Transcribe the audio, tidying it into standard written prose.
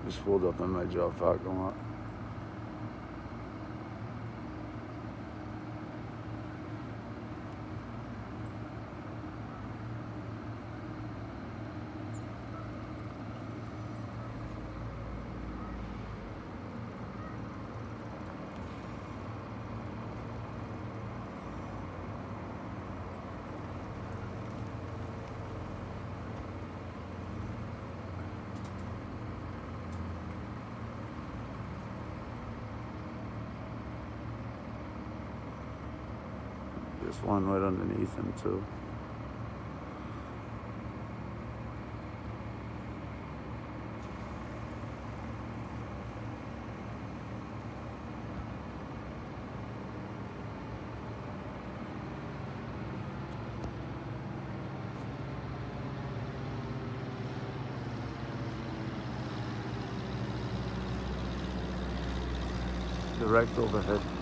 Just pulled up in my job parking lot. There's one right underneath him too. Direct overhead.